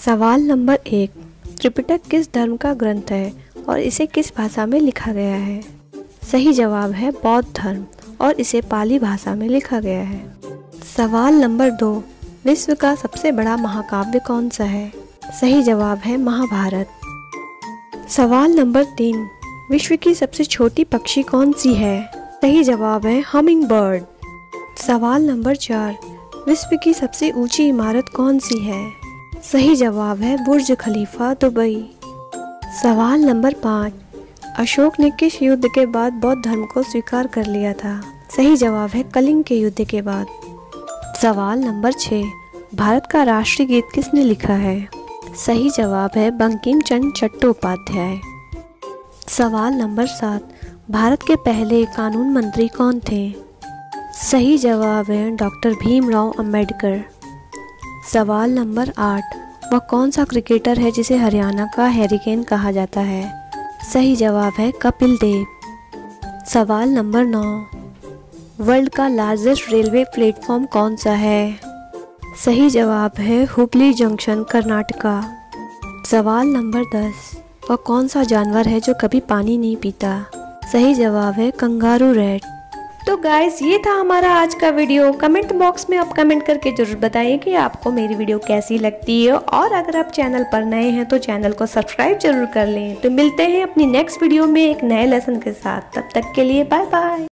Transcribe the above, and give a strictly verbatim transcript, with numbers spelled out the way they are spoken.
सवाल नंबर एक, त्रिपिटक किस धर्म का ग्रंथ है और इसे किस भाषा में लिखा गया है? सही जवाब है बौद्ध धर्म और इसे पाली भाषा में लिखा गया है। सवाल नंबर दो, विश्व का सबसे बड़ा महाकाव्य कौन सा है? सही जवाब है महाभारत। सवाल नंबर तीन, विश्व की सबसे छोटी पक्षी कौन सी है? सही जवाब है हमिंग बर्ड। सवाल नंबर चार, विश्व की सबसे ऊंची इमारत कौन सी है? सही जवाब है बुर्ज खलीफा दुबई। सवाल नंबर पाँच, अशोक ने किस युद्ध के बाद बौद्ध धर्म को स्वीकार कर लिया था? सही जवाब है कलिंग के युद्ध के बाद। सवाल नंबर छः, भारत का राष्ट्रीय गीत किसने लिखा है? सही जवाब है बंकिम चंद्र चट्टोपाध्याय। सवाल नंबर सात, भारत के पहले कानून मंत्री कौन थे? सही जवाब है डॉक्टर भीमराव अंबेडकर। सवाल नंबर आठ, वह कौन सा क्रिकेटर है जिसे हरियाणा का हैरिकेन कहा जाता है? सही जवाब है कपिल देव। सवाल नंबर नौ, वर्ल्ड का लार्जेस्ट रेलवे प्लेटफॉर्म कौन सा है? सही जवाब है हुबली जंक्शन कर्नाटका। सवाल नंबर दस, वह कौन सा जानवर है जो कभी पानी नहीं पीता? सही जवाब है कंगारू रैट। तो गाइस, ये था हमारा आज का वीडियो। कमेंट बॉक्स में आप कमेंट करके जरूर बताइए कि आपको मेरी वीडियो कैसी लगती है, और अगर आप चैनल पर नए हैं तो चैनल को सब्सक्राइब जरूर कर लें। तो मिलते हैं अपनी नेक्स्ट वीडियो में एक नए लेसन के साथ। तब तक के लिए बाय बाय।